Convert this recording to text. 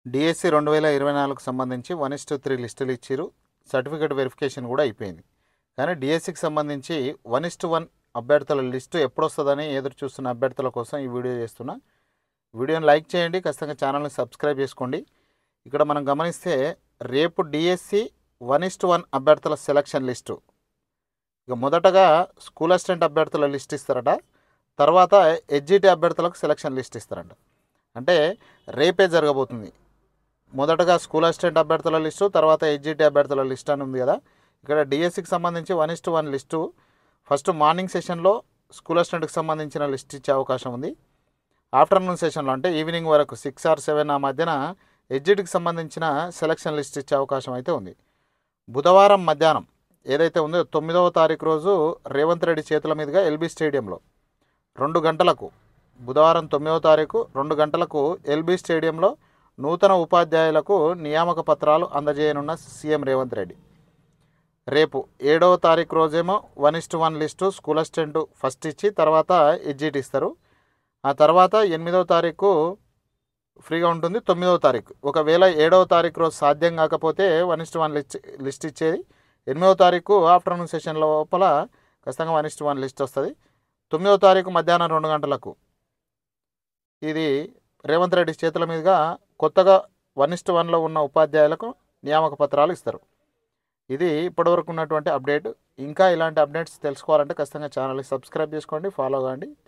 DSC 2024కు సంబంధించి 1:3 లిస్టులు ఇచ్చిరు. సర్టిఫికేట్ వెరిఫికేషన్ కూడా అయిపోయింది. కానీ డిఎస్సికి సంబంధించి 1:1 అభ్యర్థుల లిస్టు ఎప్పుడొస్తుందని ఎదురు చూస్తున్న అభ్యర్థుల కోసం ఈ వీడియో చేస్తున్నా. వీడియోని లైక్ చేయండి, ఖచ్చితంగా ఛానల్ని సబ్స్క్రైబ్ చేసుకోండి. ఇక్కడ మనం గమనిస్తే రేపు డిఎస్సి 1:1 అభ్యర్థుల సెలక్షన్ లిస్టు. ఇక మొదటగా స్కూల్ అసిస్టెంట్ అభ్యర్థుల లిస్ట్ ఇస్తారట, తర్వాత హెచ్జిటి అభ్యర్థులకు సెలక్షన్ లిస్ట్ ఇస్తారంట. అంటే రేపే జరగబోతుంది. మొదటగా స్కూల్ అసిస్టెంట్ అభ్యర్థుల లిస్టు, తర్వాత హెచ్జిటి అభ్యర్థుల లిస్ట్ అని ఉంది కదా. ఇక్కడ డిఎస్సికి సంబంధించి 1:1 లిస్టు ఫస్ట్ మార్నింగ్ సెషన్లో స్కూల్ అసిస్టెంట్కి సంబంధించిన లిస్ట్ ఇచ్చే అవకాశం ఉంది. ఆఫ్టర్నూన్ సెషన్లో అంటే ఈవినింగ్ వరకు 6 or 7 ఆ మధ్యన హెచ్జిటికి సంబంధించిన సెలక్షన్ లిస్ట్ ఇచ్చే అవకాశం అయితే ఉంది. బుధవారం మధ్యాహ్నం ఏదైతే ఉందో 9వ తారీఖు రోజు రేవంత్ రెడ్డి చేతుల మీదుగా ఎల్బీ స్టేడియంలో 2 గంటలకు, బుధవారం 9వ తారీఖు 2 గంటలకు ఎల్బీ స్టేడియంలో నూతన ఉపాధ్యాయులకు నియామక పత్రాలు అందజేయనున్న సీఎం రేవంత్ రెడ్డి. రేపు 7వ తారీఖు రోజేమో 1:1 లిస్టు స్కూల్ అసిస్టెంట్ ఫస్ట్ ఇచ్చి తర్వాత హెచ్జిటి ఇస్తారు. ఆ తర్వాత 8వ తారీఖు ఫ్రీగా ఉంటుంది. 9వ తారీఖు ఒకవేళ 7వ తారీఖు రోజు సాధ్యం కాకపోతే 1:1 లిస్ట్ ఇచ్చేది. 8వ తారీఖు ఆఫ్టర్నూన్ సెషన్ లోపల ఖచ్చితంగా 1:1 లిస్ట్ వస్తుంది. 9వ తారీఖు మధ్యాహ్నం 2 గంటలకు ఇది రేవంత్ రెడ్డి చేతుల మీదుగా కొత్తగా 1:1లో ఉన్న ఉపాధ్యాయులకు నియామక పత్రాలు ఇస్తారు. ఇది ఇప్పటివరకు ఉన్నటువంటి అప్డేట్. ఇంకా ఇలాంటి అప్డేట్స్ తెలుసుకోవాలంటే ఖచ్చితంగా ఛానల్ని సబ్స్క్రైబ్ చేసుకోండి, ఫాలో కాండి.